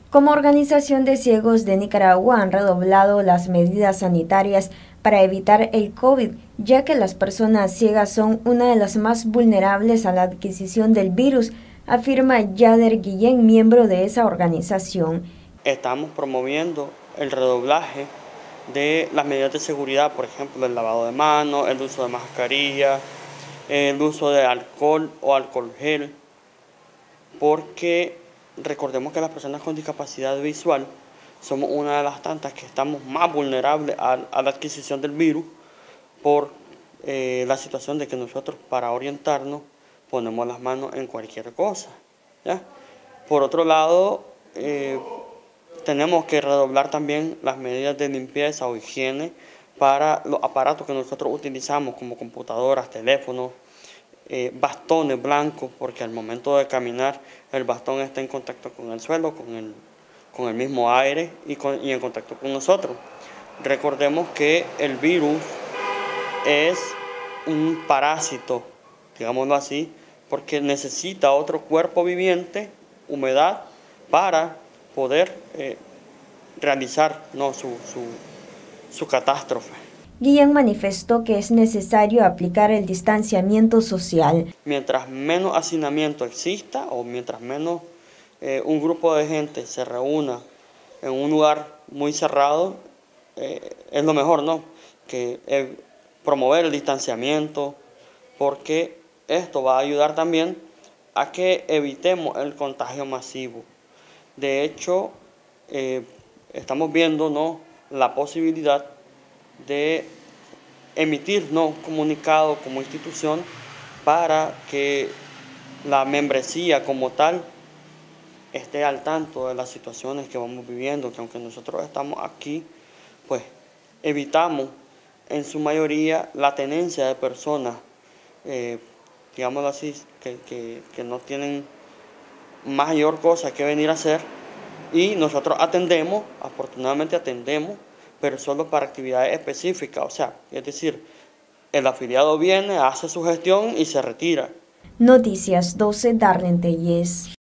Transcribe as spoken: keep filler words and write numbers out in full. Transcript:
Como Organización de Ciegos de Nicaragua han redoblado las medidas sanitarias para evitar el COVID, ya que las personas ciegas son una de las más vulnerables a la adquisición del virus, afirma Yader Guillén, miembro de esa organización. Estamos promoviendo el redoblaje de las medidas de seguridad, por ejemplo, el lavado de manos, el uso de mascarilla, el uso de alcohol o alcohol gel, porque recordemos que las personas con discapacidad visual somos una de las tantas que estamos más vulnerables a, a la adquisición del virus por eh, la situación de que nosotros para orientarnos ponemos las manos en cualquier cosa, ¿ya? Por otro lado, eh, tenemos que redoblar también las medidas de limpieza o higiene para los aparatos que nosotros utilizamos como computadoras, teléfonos, eh, bastones blancos, porque al momento de caminar el bastón está en contacto con el suelo, con el, con el mismo aire y, con, y en contacto con nosotros. Recordemos que el virus es un parásito, digámoslo así, porque necesita otro cuerpo viviente, humedad, para poder eh, realizar no, su, su, su catástrofe. Guillén manifestó que es necesario aplicar el distanciamiento social. Mientras menos hacinamiento exista o mientras menos eh, un grupo de gente se reúna en un lugar muy cerrado, eh, es lo mejor, ¿no? Que eh, promover el distanciamiento, porque esto va a ayudar también a que evitemos el contagio masivo. De hecho, eh, estamos viendo, ¿no?, la posibilidad de emitir, ¿no?, comunicado como institución para que la membresía como tal esté al tanto de las situaciones que vamos viviendo, que aunque nosotros estamos aquí, pues evitamos en su mayoría la tenencia de personas, eh, digámoslo así, que, que, que no tienen mayor cosa que venir a hacer, y nosotros atendemos, afortunadamente atendemos, pero solo para actividades específicas, o sea, es decir, el afiliado viene, hace su gestión y se retira. Noticias doce, Darlene Tellez.